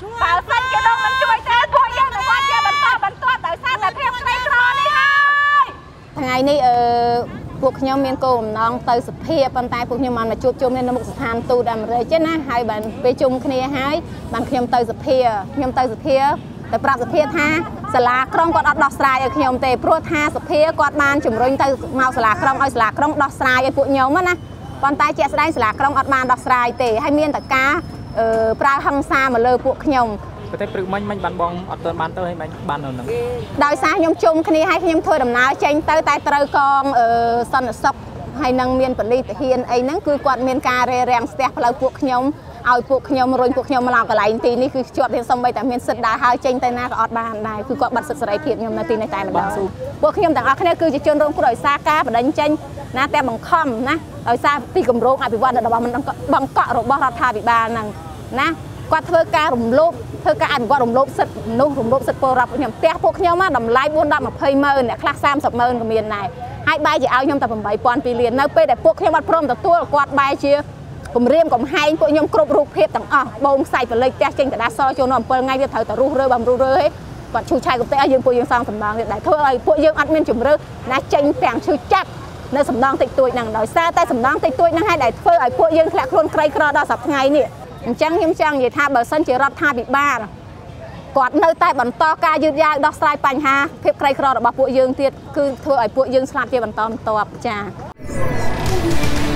បើសិនជាលោកមិនជួយទេពួកយើងនឹងបាត់ជាបន្តដោយសារតែភាពក្រីក្រនេះហើយថ្ងៃនេះពួកខ្ញុំមានគោលបំណងទៅសភាប៉ុន្តែពួកខ្ញុំបានមកជួបជុំនៅមុខស្ថានទូតអាមេរិកទេណាហើយបានពេលជុំគ្នាហើយបានខ្ញុំទៅសភាតែប្រាប់សភាថាសាលាក្រុងគាត់អត់ដោះស្រាយឲ្យខ្ញុំទេព្រោះថាសភាគាត់បានជំរុញទៅមកសាលាក្រុងឲ្យសាលាក្រុងដោះស្រាយឲ្យពួកខ្ញុំណាប៉ុន្តែជាក់ស្ដែងសាលាក្រុងអត់បានដោះស្រាយទេហើយមានតែការប្រើហិង្សាមកលើពួកខ្ញុំតែព្រឹកមិញបានបងអត់ទាន់បានទៅហើយបាននៅហ្នឹងដោយសារខ្ញុំជុំគ្នាហើយខ្ញុំធ្វើដំណើរចេញទៅតែត្រូវកងសន្តិសុខហើយនឹងមានប៉ូលីសទាហានអីហ្នឹងគឺគាត់មានការរារាំងស្ទះផ្លូវពួកខ្ញុំឲ្យពួកខ្ញុំរុញពួកខ្ញុំមកកន្លែងទីនេះគឺជាប់រៀនសំបីតែមានសិទ្ធិដើរហើយចេញទៅណាក៏អត់បានដែរគឺគាត់បាត់សិទ្ធិសេរីភាពខ្ញុំនៅទីនេះតែម្ដងពួកខ្ញុំទាំងអស់គ្នាគឺជាជនរងគ្រោះដោយសារការបដិញ្ញចេញណាតែបង្ខំណាដោយសារពីគម្រោងអភិវឌ្ឍន៍របស់បង្កក់របស់រដ្ឋាភិបាលហ្នឹងណាគាត់ធ្វើការរំលោភធ្វើការអនុវត្តរំលោភសិទ្ធិមនុស្សរំលោភសិទ្ធិពលរដ្ឋខ្ញុំផ្ទះពួកខ្ញុំតម្លៃ4 10 20ម៉ឺនអ្នកខ្លះ30ម៉ឺនក៏មានដែរហើយបែរជាឲ្យខ្ញុំតែ8,2លាននៅពេលដែលពួកខ្ញុំអត់ព្រមទទួលគាត់បែរជាគម្រាមកំហែងពួកខ្ញុំគ្រប់រូបភាពទាំងអស់បូមខ្សែបលិចផ្ទះចេញកដាសចូលនៅ7ថ្ងៃទៀតត្រូវតែរុះរើបំរុះរើហេគាត់ឈូឆាយកំទេឲ្យយើងពួកយើងសងសំណងទៀតដែរធ្វើឲ្យពួកយើងអត់មានជំរឿណាចេញទាំងឈឺចាប់នៅសំណងតិចតួចហ្នឹងដោយសារតែសំណងតិចតួចហ្នឹងហើយដែលធ្វើឲ្យពួកយើងធ្លាក់ខ្លួនក្រីក្រដល់សប្តាហ៍ថ្ងៃនេះអញ្ចឹងខ្ញុំចង់និយាយថាបើសិនជារដ្ឋាភិបាលគាត់នៅតែបន្តការយឺតយ៉ាវដោះស្រាយបញ្ហាភាពក្រីក្ររបស់ពួកយើងទៀតគឺធ្វើឲ្យពួកយើងស្លាប់ជាបន្តបន្ទាប់ចា៎